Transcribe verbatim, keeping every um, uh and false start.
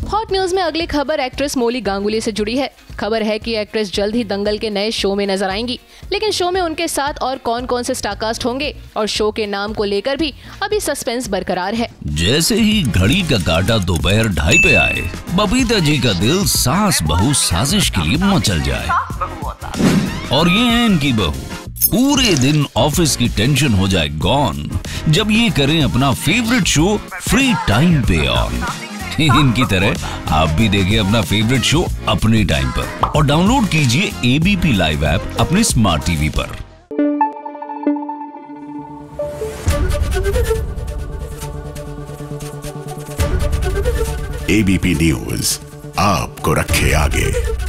Hot news में अगली खबर एक्ट्रेस मोली गांगुली से जुड़ी है। खबर है कि एक्ट्रेस जल्द ही दंगल के नए शो में नजर आएंगी, लेकिन शो में उनके साथ और कौन कौन से स्टारकास्ट होंगे और शो के नाम को लेकर भी अभी सस्पेंस बरकरार है। जैसे ही घड़ी का काटा दोपहर ढाई पे आए, बबीता जी का दिल सास बहू साजिश के लिए मचल जाए। और ये है इनकी बहू, पूरे दिन ऑफिस की टेंशन हो जाए गॉन जब ये करें अपना फेवरेट शो फ्री टाइम पे ऑन। इनकी तरह आप भी देखिए अपना फेवरेट शो अपने टाइम पर और डाउनलोड कीजिए एबीपी लाइव ऐप अपने स्मार्ट टीवी पर। एबीपी न्यूज आपको रखे आगे।